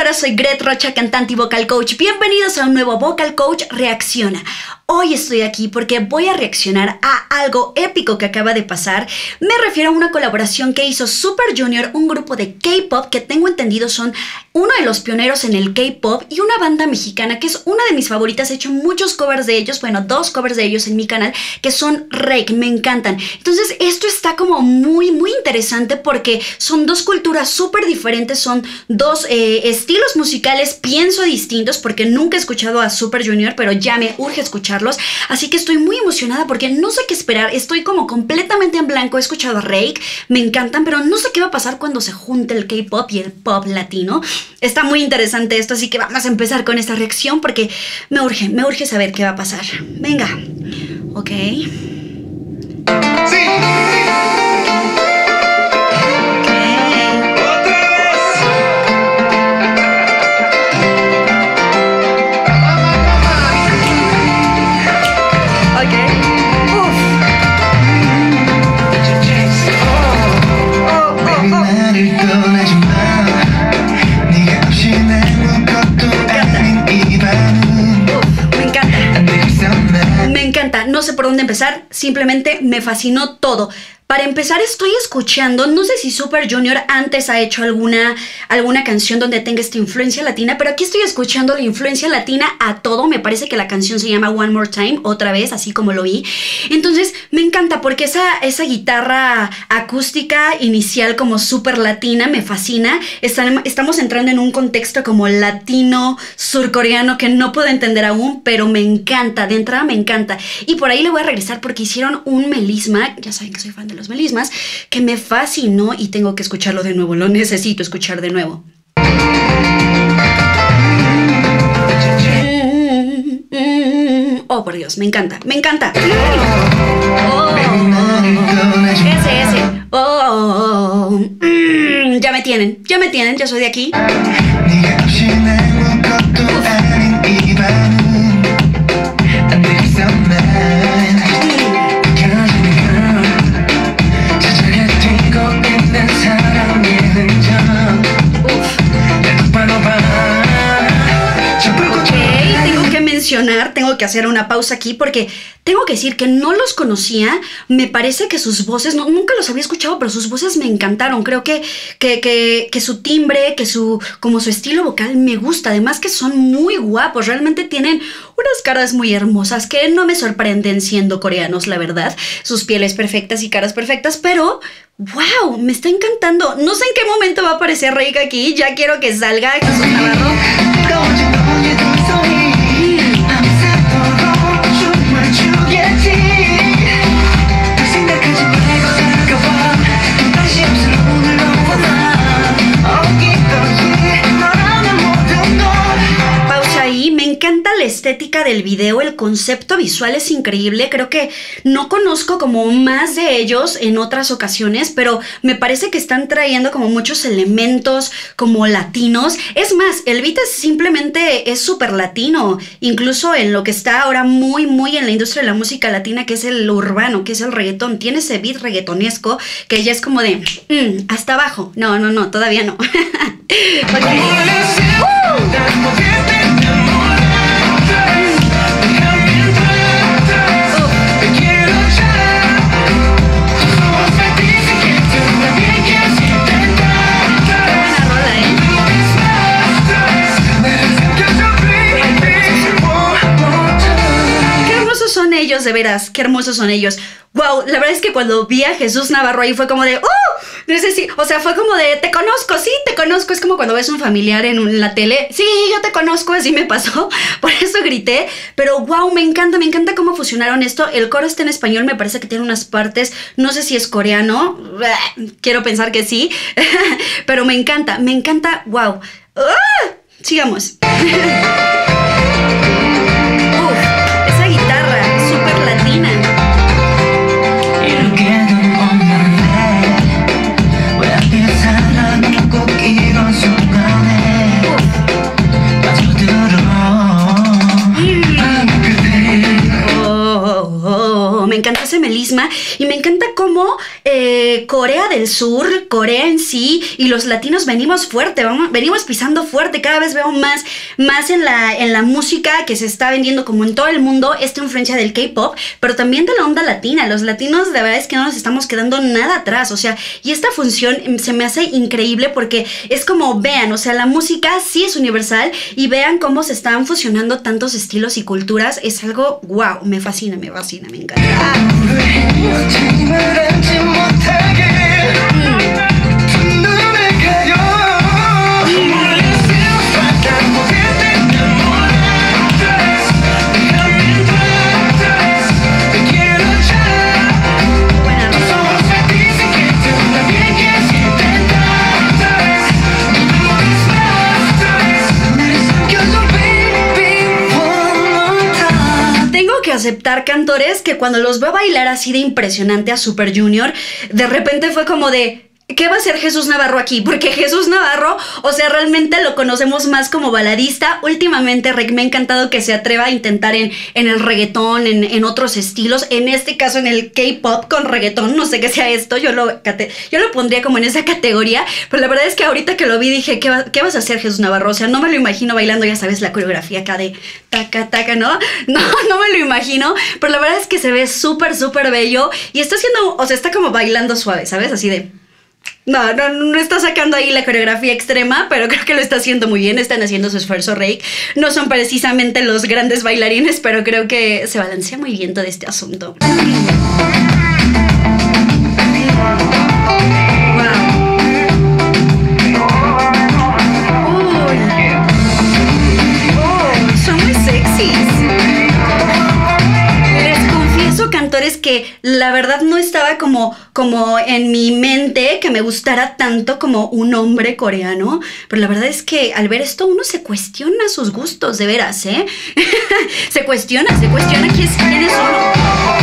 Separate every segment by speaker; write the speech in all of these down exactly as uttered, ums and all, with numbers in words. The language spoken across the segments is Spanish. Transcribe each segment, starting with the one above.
Speaker 1: Hola, soy Gret Rocha, cantante y vocal coach. Bienvenidos a un nuevo Vocal Coach Reacciona. Hoy estoy aquí porque voy a reaccionar a algo épico que acaba de pasar. Me refiero a una colaboración que hizo Super Junior, un grupo de K-pop que tengo entendido son uno de los pioneros en el K-pop, y una banda mexicana que es una de mis favoritas. He hecho muchos covers de ellos, bueno, dos covers de ellos en mi canal, que son Rake, me encantan. Entonces esto está como muy, muy interesante porque son dos culturas súper diferentes, son dos eh, estilos musicales, pienso, distintos, porque nunca he escuchado a Super Junior, pero ya me urge escucharlos. Así que estoy muy emocionada porque no sé qué esperar. Estoy como completamente en blanco. He escuchado a Rake, me encantan, pero no sé qué va a pasar cuando se junte el K-pop y el pop latino. Está muy interesante esto, así que vamos a empezar con esta reacción porque me urge, me urge saber qué va a pasar. Venga, ok. ¡Sí! No sé por dónde empezar, simplemente me fascinó todo. Para empezar, estoy escuchando, no sé si Super Junior antes ha hecho alguna, alguna canción donde tenga esta influencia latina, pero aquí estoy escuchando la influencia latina a todo. Me parece que la canción se llama One More Time, otra vez, así como lo vi. Entonces me encanta porque esa, esa guitarra acústica inicial como súper latina me fascina. Están, estamos entrando en un contexto como latino, surcoreano, que no puedo entender aún, pero me encanta, de entrada me encanta. Y por ahí le voy a regresar porque hicieron un melisma, ya saben que soy fan de los melismas, que me fascinó y tengo que escucharlo de nuevo, lo necesito escuchar de nuevo. Oh, por Dios, me encanta, me encanta. Oh, ese, ese. Oh, mm, ya me tienen, ya me tienen, ya soy de aquí. Tengo que hacer una pausa aquí porque tengo que decir que no los conocía. Me parece que sus voces, no, nunca los había escuchado, pero sus voces me encantaron. Creo que, que, que, que su timbre, que su, como su estilo vocal me gusta. Además que son muy guapos, realmente tienen unas caras muy hermosas que no me sorprenden siendo coreanos, la verdad. Sus pieles perfectas y caras perfectas, pero wow, me está encantando. No sé en qué momento va a aparecer Rake aquí. Ya quiero que salga Jesús Navarro. La estética del video, el concepto visual es increíble. Creo que no conozco como más de ellos en otras ocasiones, pero me parece que están trayendo como muchos elementos como latinos. Es más, el beat es simplemente es súper latino, incluso en lo que está ahora muy muy en la industria de la música latina, que es el urbano, que es el reggaetón. Tiene ese beat reggaetonesco que ya es como de mm, hasta abajo. No, no, no, todavía no. Okay. uh. Ellos, de veras, qué hermosos son ellos. Wow, la verdad es que cuando vi a Jesús Navarro ahí fue como de ¡oh! No sé si, o sea, fue como de te conozco, sí, te conozco. Es como cuando ves un familiar en, un, en la tele. Sí, yo te conozco, así me pasó. Por eso grité. Pero wow, me encanta, me encanta cómo fusionaron esto. El coro está en español, me parece que tiene unas partes, no sé si es coreano. Quiero pensar que sí. Pero me encanta, me encanta, wow. ¡Ah! Sigamos. Me encanta ese melisma y me encanta cómo cómo eh, Corea del Sur, Corea en sí y los latinos venimos fuerte, vamos, venimos pisando fuerte. Cada vez veo más, más en la, en la música que se está vendiendo como en todo el mundo esta influencia del K-pop, pero también de la onda latina. Los latinos, la verdad es que no nos estamos quedando nada atrás, o sea, y esta función se me hace increíble porque es como, vean, o sea, la música sí es universal y vean cómo se están fusionando tantos estilos y culturas. Es algo, wow, me fascina, me fascina, me encanta. Aceptar, cantores, que cuando los veo bailar así de impresionante a Super Junior, de repente fue como de... ¿Qué va a hacer Jesús Navarro aquí? Porque Jesús Navarro, o sea, realmente lo conocemos más como baladista. Últimamente me ha encantado que se atreva a intentar en, en el reggaetón, en, en otros estilos. En este caso, en el K-pop con reggaetón. No sé qué sea esto. Yo lo, yo lo pondría como en esa categoría. Pero la verdad es que ahorita que lo vi dije, ¿qué, va, ¿qué vas a hacer, Jesús Navarro? O sea, no me lo imagino bailando, ya sabes, la coreografía acá de taca, taca, ¿no? No, no me lo imagino. Pero la verdad es que se ve súper, súper bello. Y está haciendo, o sea, está como bailando suave, ¿sabes? Así de... No, no, no está sacando ahí la coreografía extrema, pero creo que lo está haciendo muy bien. Están haciendo su esfuerzo, Rake. No son precisamente los grandes bailarines, pero creo que se balancea muy bien todo este asunto. Cantores que la verdad no estaba como, como en mi mente que me gustara tanto como un hombre coreano, pero la verdad es que al ver esto uno se cuestiona sus gustos, de veras, ¿eh? se cuestiona, se cuestiona quién es, quién es uno.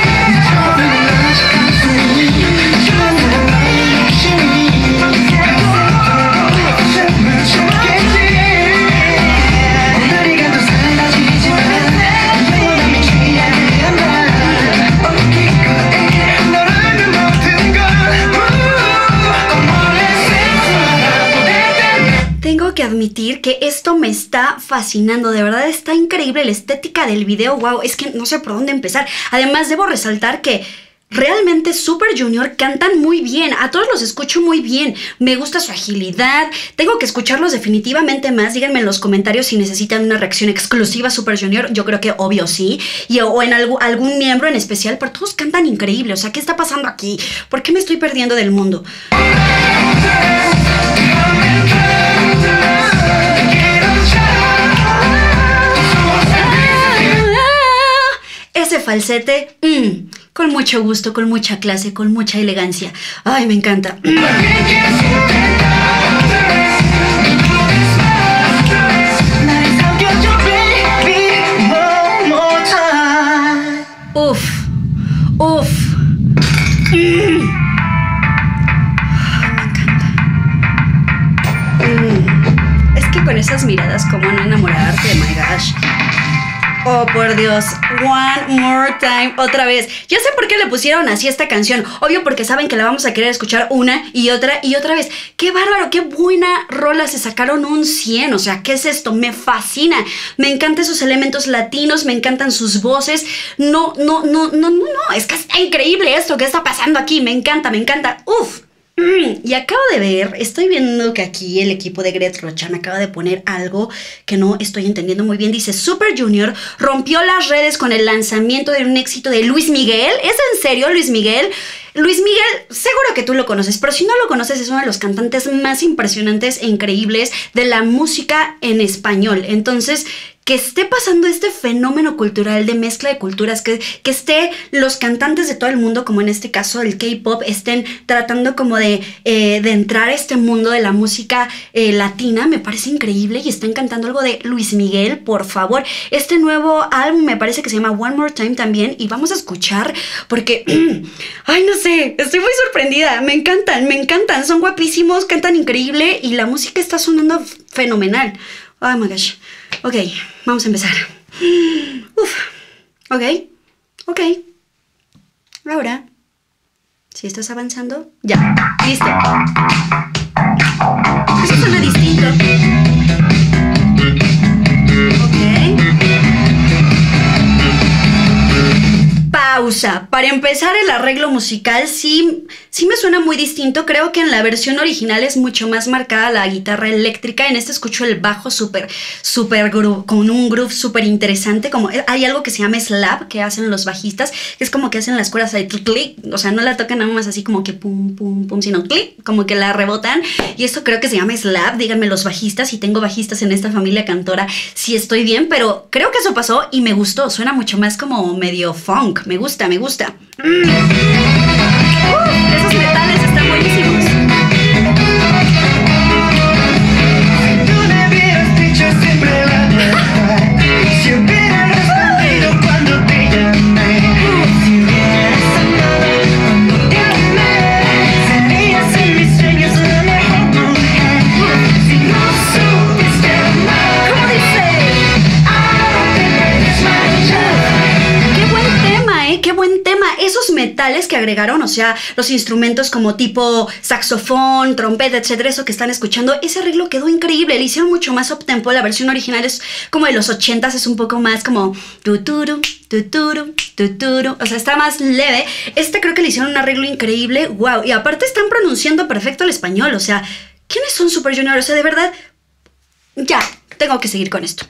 Speaker 1: Que admitir que esto me está fascinando, de verdad está increíble la estética del video, wow, es que no sé por dónde empezar. Además debo resaltar que realmente Super Junior cantan muy bien, a todos los escucho muy bien, me gusta su agilidad, tengo que escucharlos definitivamente más. Díganme en los comentarios si necesitan una reacción exclusiva a Super Junior, yo creo que obvio sí, y, o en algo, algún miembro en especial, pero todos cantan increíble, o sea, ¿qué está pasando aquí? ¿Por qué me estoy perdiendo del mundo? Ese falsete, mmm, con mucho gusto, con mucha clase, con mucha elegancia. Ay, me encanta. Uf, uf. Mm. Mm. Es que con esas miradas, ¿cómo no enamorarte? My gosh. Oh, por Dios. One more time. Otra vez. Ya sé por qué le pusieron así esta canción. Obvio porque saben que la vamos a querer escuchar una y otra y otra vez. ¡Qué bárbaro! ¡Qué buena rola! Se sacaron un cien. O sea, ¿qué es esto? Me fascina. Me encantan sus elementos latinos. Me encantan sus voces. No, no, no, no, no, no. Es que está increíble esto que está pasando aquí. Me encanta, me encanta. ¡Uf! Mm, y acabo de ver, estoy viendo que aquí el equipo de Gret Rochan acaba de poner algo que no estoy entendiendo muy bien. Dice, Super Junior rompió las redes con el lanzamiento de un éxito de Luis Miguel. ¿Es en serio, Luis Miguel? Luis Miguel, seguro que tú lo conoces, pero si no lo conoces, es uno de los cantantes más impresionantes e increíbles de la música en español. Entonces, que esté pasando este fenómeno cultural de mezcla de culturas, que, que esté los cantantes de todo el mundo, como en este caso el K-pop, estén tratando como de, eh, de entrar a este mundo de la música eh, latina, me parece increíble. Y están cantando algo de Luis Miguel, por favor. Este nuevo álbum me parece que se llama One More Time también, y vamos a escuchar porque, ay, no sé, estoy muy sorprendida. Me encantan, me encantan, son guapísimos, cantan increíble y la música está sonando fenomenal. Oh my gosh. Ok, vamos a empezar. Uf. Ok. Ok. Ahora, Si estás avanzando, ya, listo. Eso suena distinto. Ok. Pausa. Para empezar, el arreglo musical sí, sí me suena muy distinto. Creo que en la versión original es mucho más marcada la guitarra eléctrica. En este escucho el bajo súper, súper groove, con un groove súper interesante. Como hay algo que se llama slap que hacen los bajistas, que es como que hacen las cuerdas de clic. O sea, no la tocan nada más así como que pum, pum, pum, sino clic, como que la rebotan. Y esto creo que se llama slap. Díganme los bajistas, si tengo bajistas en esta familia cantora, si estoy bien, pero creo que eso pasó y me gustó. Suena mucho más como medio funk. Me gusta, me gusta. Mm. Uh, esos metales están buenísimos.
Speaker 2: Tú me hubieras dicho siempre la verdad. Si hubieras respondido cuando te llamé. Si hubieras amado cuando te amé. Serías en mis sueños la mejor mujer. Si no supiste amar.
Speaker 1: ¿Cómo dice? Qué buen tema, ¿eh? Qué buen tema. Esos metales que agregaron, o sea, los instrumentos como tipo saxofón, trompeta, etcétera, eso que están escuchando, ese arreglo quedó increíble. Le hicieron mucho más uptempo. La versión original es como de los ochentas, es un poco más como tuturu, tuturu, tuturu. O sea, está más leve. Este creo que le hicieron un arreglo increíble. Wow. Y aparte están pronunciando perfecto el español. O sea, ¿quiénes son Super Junior? O sea, de verdad, ya, tengo que seguir con esto.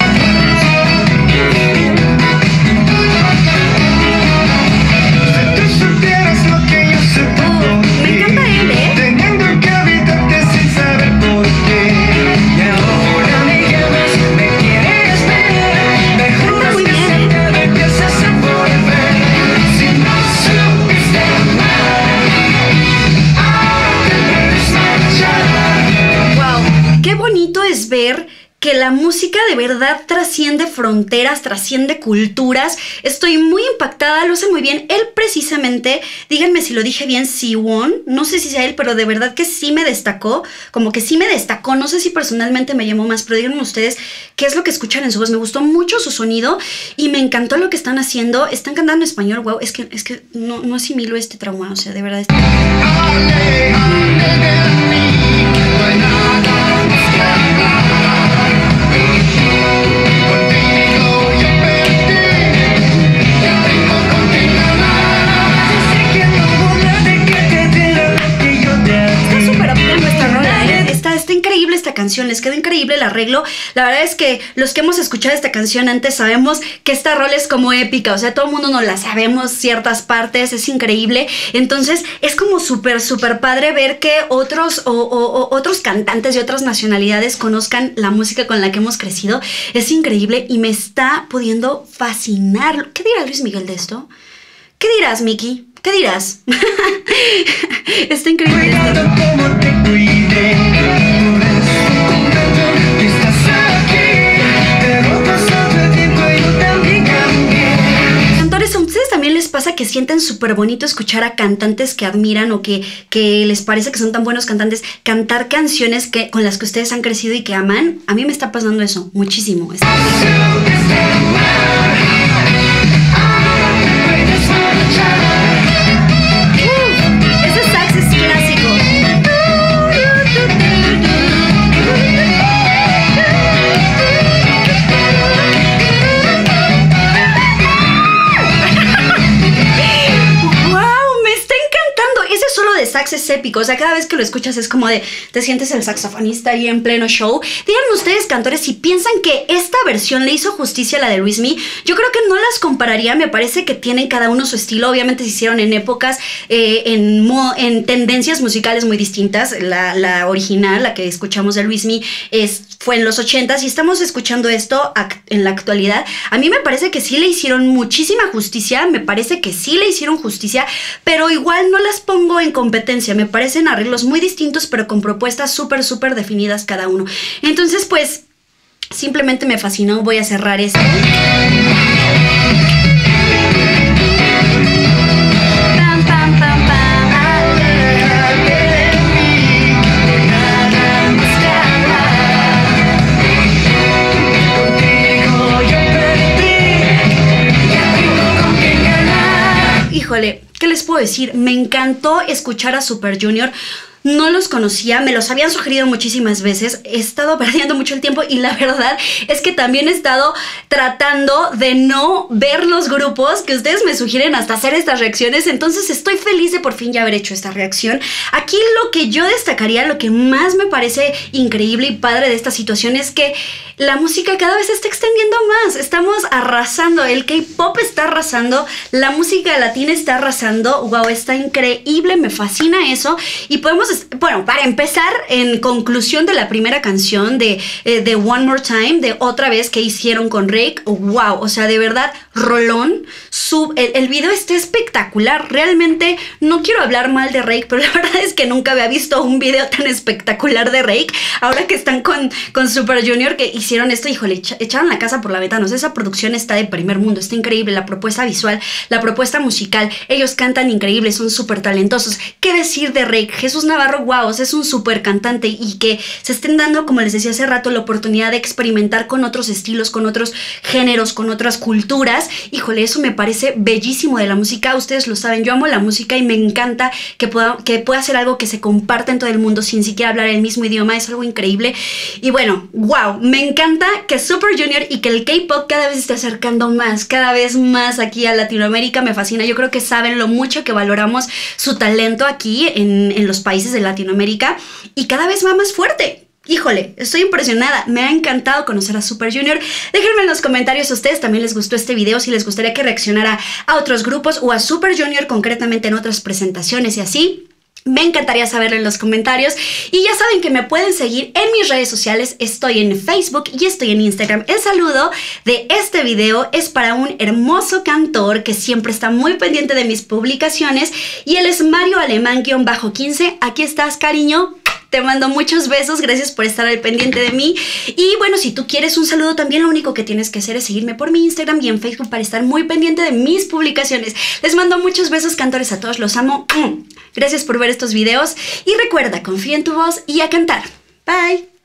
Speaker 1: Me encanta él, ¿eh?
Speaker 2: Teniendo que habitarte sin saber por qué. Y ahora me llamas, me quieres ver. Me juras que se te empiezas a volver. Si no supiste amar, ahora te puedes marchar.
Speaker 1: Wow, qué bonito es ver que la música de verdad trasciende fronteras, trasciende culturas. Estoy muy impactada, lo hace muy bien. Él precisamente, díganme si lo dije bien, Siwon, no sé si sea él, pero de verdad que sí me destacó, como que sí me destacó. No sé si personalmente me llamó más, pero díganme ustedes qué es lo que escuchan en su voz. Me gustó mucho su sonido y me encantó lo que están haciendo. Están cantando en español, wow, es que, es que no, no asimilo este trauma, o sea, de verdad. Está...
Speaker 2: Hable, hable de mí, no hay nada más que hablar. Contigo yo perdí, ya tengo contigo nada. Sé que no hubo nada que te diera lo que yo te di.
Speaker 1: Está súper uptempo esta rola, ¿eh? Está, está increíble esta canción, les quedó increíble el arreglo. La verdad es que los que hemos escuchado esta canción antes sabemos que esta rola es como épica, o sea, todo el mundo nos la sabemos ciertas partes, es increíble. Entonces es como súper, súper padre ver que otros, o, o, o otros cantantes de otras nacionalidades conozcan la música con la que hemos crecido. Es increíble y me está pudiendo fascinar. ¿Qué dirá Luis Miguel de esto? ¿Qué dirás, Miki? ¿Qué dirás? Está increíble esto.
Speaker 2: Cuidado como te cuide, por eso contento que estás aquí. Pero pasado el tiempo y yo también cambié.
Speaker 1: Cantores, ¿a ustedes también les pasa que sienten súper bonito escuchar a cantantes que admiran o que, que les parece que son tan buenos cantantes, cantar canciones que, con las que ustedes han crecido y que aman? A mí me está pasando eso muchísimo. Está ese sax es clásico. Solo de sax es épico, o sea, cada vez que lo escuchas es como de, te sientes el saxofonista ahí en pleno show. Díganme ustedes, cantores, si piensan que esta versión le hizo justicia a la de Luismi. Yo creo que no las compararía, me parece que tienen cada uno su estilo. Obviamente se hicieron en épocas, eh, en, mo en tendencias musicales muy distintas. La, la original, la que escuchamos de Luismi, es, fue en los ochentas y estamos escuchando esto en la actualidad. A mí me parece que sí le hicieron muchísima justicia, me parece que sí le hicieron justicia, pero igual no las pongo en competencia. Me parecen arreglos muy distintos, pero con propuestas súper, súper definidas cada uno. Entonces, pues, simplemente me fascinó. Voy a cerrar esto. Pam, pam, pam, pam. híjole, ¿qué les puedo decir? Me encantó escuchar a Super Junior. No los conocía, me los habían sugerido muchísimas veces, he estado perdiendo mucho el tiempo y la verdad es que también he estado tratando de no ver los grupos que ustedes me sugieren hasta hacer estas reacciones, entonces estoy feliz de por fin ya haber hecho esta reacción. Aquí lo que yo destacaría, lo que más me parece increíble y padre de esta situación es que la música cada vez se está extendiendo más, estamos arrasando, el K-pop está arrasando, la música latina está arrasando, wow, está increíble, me fascina eso y podemos. Bueno, para empezar, en conclusión de la primera canción de, eh, de One More Time, de otra vez que hicieron con Rake, wow, o sea, de verdad, rolón, sub, el, el video está espectacular, realmente no quiero hablar mal de Rake, pero la verdad es que nunca había visto un video tan espectacular de Rake, ahora que están con, con Super Junior que hicieron esto, híjole, echa, echaron la casa por la ventana, o sea, esa producción está de primer mundo, está increíble, la propuesta visual, la propuesta musical, ellos cantan increíble, son súper talentosos, ¿qué decir de Rake? Jesús Navarro Navarro, wow, o sea, es un súper cantante y que se estén dando, como les decía hace rato, la oportunidad de experimentar con otros estilos, con otros géneros, con otras culturas. Híjole, eso me parece bellísimo de la música. Ustedes lo saben, yo amo la música y me encanta que pueda, que pueda ser algo que se comparta en todo el mundo sin siquiera hablar el mismo idioma. Es algo increíble. Y bueno, wow, me encanta que Super Junior y que el K-pop cada vez se esté acercando más, cada vez más aquí a Latinoamérica. Me fascina. Yo creo que saben lo mucho que valoramos su talento aquí en, en los países de Latinoamérica y cada vez va más fuerte. Híjole, estoy impresionada, me ha encantado conocer a Super Junior. Déjenme en los comentarios a ustedes también les gustó este video, si les gustaría que reaccionara a otros grupos o a Super Junior concretamente en otras presentaciones y así. Me encantaría saberlo en los comentarios y ya saben que me pueden seguir en mis redes sociales, estoy en Facebook y estoy en Instagram. El saludo de este video es para un hermoso cantor que siempre está muy pendiente de mis publicaciones y él es Mario Alemán-quince. Aquí estás, cariño. Te mando muchos besos, gracias por estar al pendiente de mí. Y bueno, si tú quieres un saludo también, lo único que tienes que hacer es seguirme por mi Instagram y en Facebook para estar muy pendiente de mis publicaciones. Les mando muchos besos, cantores, a todos, los amo. Gracias por ver estos videos y recuerda, confía en tu voz y a cantar. Bye.